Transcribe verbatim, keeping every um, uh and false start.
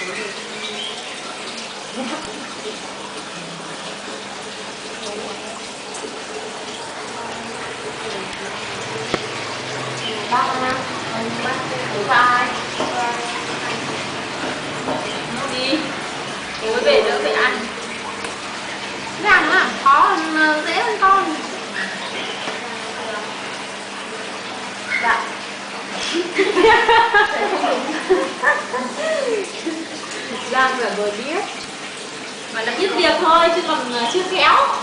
Bác ha, bác để cho ai? Nó đi, mới về đỡ phải ăn. Răng á, khó hơn, dễ hơn con. Dạ. Giang là vừa biết mà là biết việc thôi chứ còn chưa khéo.